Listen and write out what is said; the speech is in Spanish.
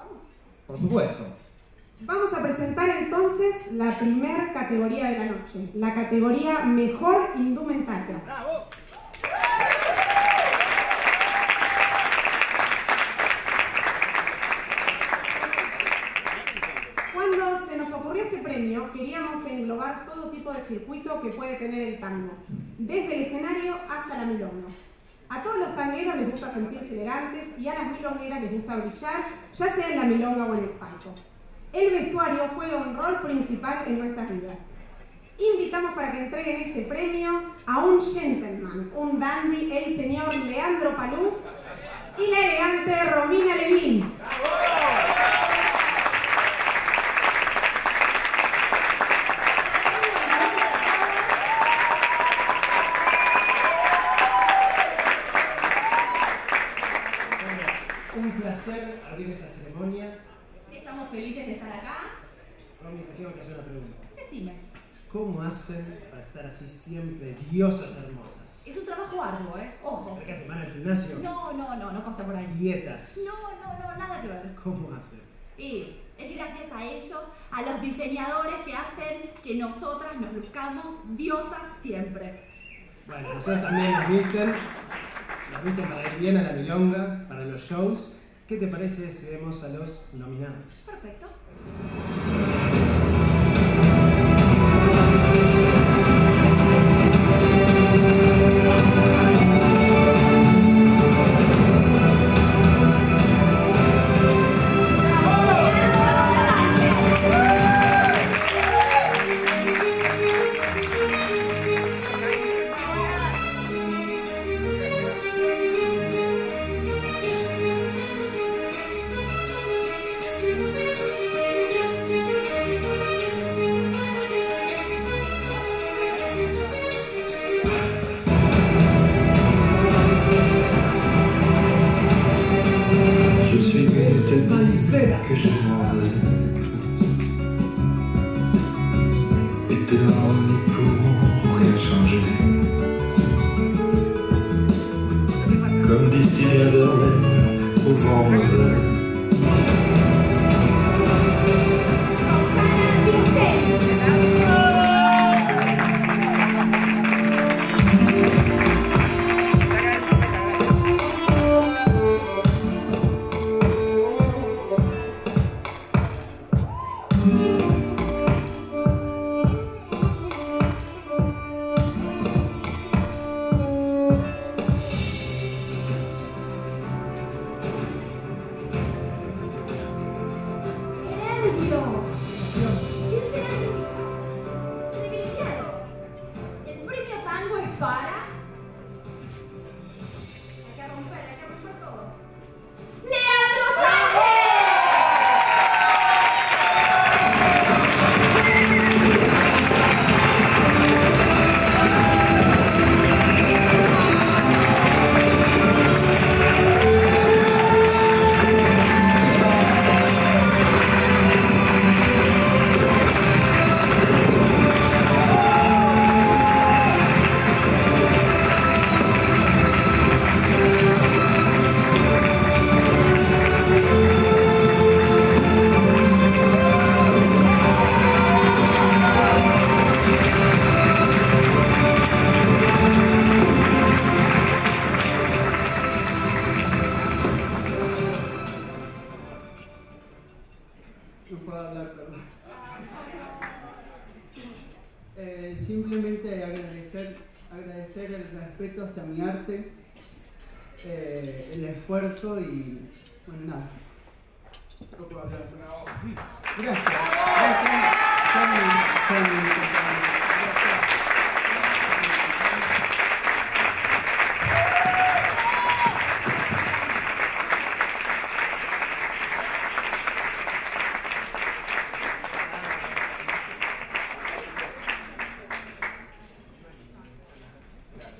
¿Vamos? Por supuesto. Vamos a presentar entonces la primera categoría de la noche, la categoría Mejor Indumentaria. ¡Bravo! Cuando se nos ocurrió este premio, queríamos englobar todo tipo de circuito que puede tener el tango, desde el escenario hasta la milonga. A todos los tangueros les gusta sentirse elegantes y a las milongueras les gusta brillar, ya sea en la milonga o en el palco. El vestuario juega un rol principal en nuestras vidas. Invitamos para que entreguen este premio a un gentleman, un dandy, el señor Leandro Palú y la elegante Romina Levín. Un placer abrir esta ceremonia. Estamos felices de estar acá. Romy, te tengo que hacer una pregunta. Decime, ¿Cómo hacen para estar así siempre diosas hermosas? es un trabajo arduo, ¿eh? Ojo. ¿Por qué hacen? ¿Van al gimnasio? No pasa por ahí. ¿Dietas? No, nada que ver. ¿Cómo hacen? Y es gracias a ellos, a los diseñadores que hacen que nosotras nos luzcamos diosas siempre. Bueno, nosotros también nos visten para ir bien a la milonga, para los shows. ¿Qué te parece si vemos a los nominados? Perfecto. Que je m'en vais, et dehors n'y pourront rien changer. Comme d'ici à Berlin, au vent mauvais. Privilegiado. El premio tango es para... Hay que romper todo. ¡Leandro Sánchez! No puedo hablar, perdón. Simplemente agradecer el respeto hacia mi arte, el esfuerzo y, bueno, nada. No puedo hablar. Gracias. Gracias.